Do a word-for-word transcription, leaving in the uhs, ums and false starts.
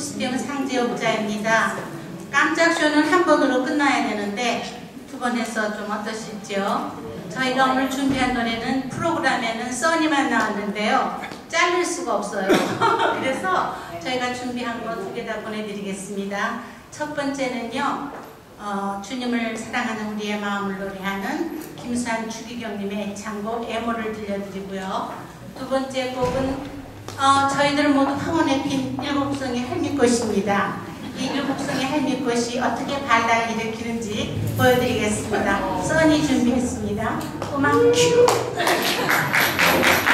코스튬 상지옥자입니다. 깜짝 쇼는 한 번으로 끝나야 되는데 두 번 해서 좀 어떠실지요? 저희가 오늘 준비한 노래는 프로그램에는 써니만 나왔는데요. 자를 수가 없어요. 그래서 저희가 준비한 거 두 개 다 보내드리겠습니다. 첫 번째는요. 어, 주님을 사랑하는 우리의 마음을 노래하는 김수환 주기경님의 애창곡 애모를 들려드리고요. 두 번째 곡은 어, 저희들 모두 황혼에 핀 일곱송이 할미꽃입니다. 이 일곱송이 할미꽃이 어떻게 발랄을 일으키는지 보여드리겠습니다. 써니 준비했습니다. 음악 큐!